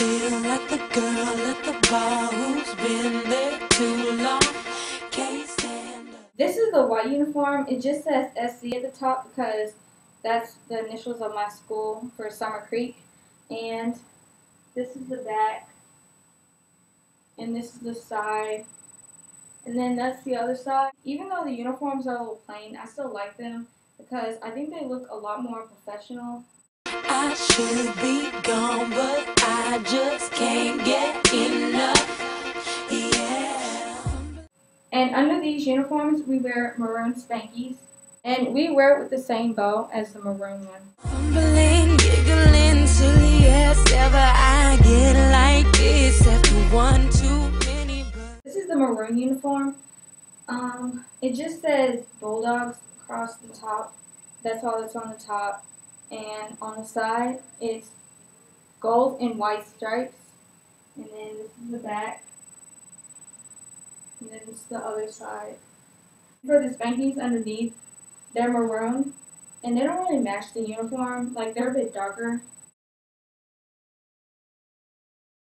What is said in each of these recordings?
feel like the girl at the bar who's been there too long. Can't stand up. This is the white uniform. It just says SC at the top because that's the initials of my school for Summer Creek. And this is the back. And this is the side. And then that's the other side. Even though the uniforms are a little plain, I still like them because I think they look a lot more professional. I should be gone, but I just can't get enough. Yeah. And under these uniforms, we wear maroon spankies. And we wear it with the same bow as the maroon one. Fumbling, giggling, silly as ever. I get like this after one too many. This is the maroon uniform. It just says Bulldogs across the top. That's all that's on the top. And on the side, it's gold and white stripes. And then this is the back. And then it's the other side. For the spankies underneath, they're maroon. And they don't really match the uniform. Like, they're a bit darker.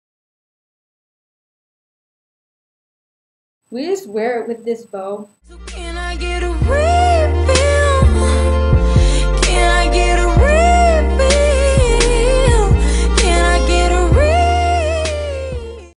We just wear it with this bow.